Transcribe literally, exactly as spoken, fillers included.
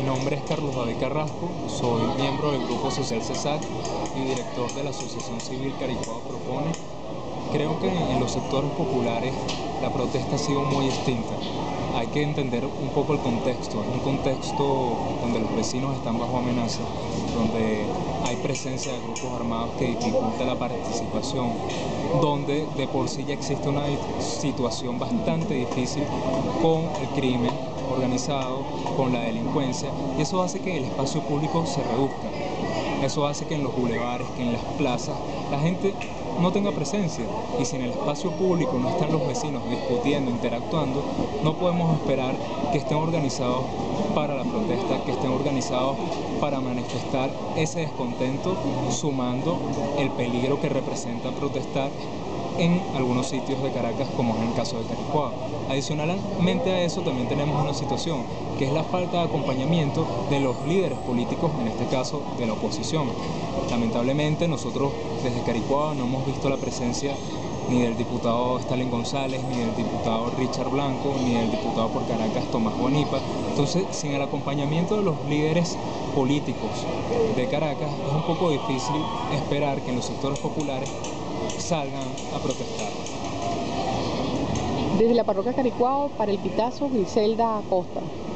nombre es Carlos David Carrasco, soy miembro del Grupo Social CESAC y director de la Asociación Civil Caricuao Propone. Creo que en los sectores populares la protesta ha sido muy distinta. Hay que entender un poco el contexto. Es un contexto donde los vecinos están bajo amenaza, donde hay presencia de grupos armados que dificulta la participación, donde de por sí ya existe una situación bastante difícil con el crimen organizado, con la delincuencia, y eso hace que el espacio público se reduzca. Eso hace que en los bulevares, que en las plazas, la gente no tenga presencia. Y si en el espacio público no están los vecinos discutiendo, interactuando, no podemos esperar que estén organizados para la protesta, que estén organizados para manifestar ese descontento, sumando el peligro que representa protestar en algunos sitios de Caracas, como es el caso de Caricuao. Adicionalmente a eso también tenemos una situación, que es la falta de acompañamiento de los líderes políticos, en este caso de la oposición. Lamentablemente nosotros desde Caricuao no hemos visto la presencia ni del diputado Stalin González, ni del diputado Richard Blanco, ni del diputado por Caracas Tomás Bonipa. Entonces, sin el acompañamiento de los líderes políticos de Caracas, es un poco difícil esperar que en los sectores populares salgan a protestar. Desde la parroquia Caricuao, para El Pitazo, Griselda Acosta.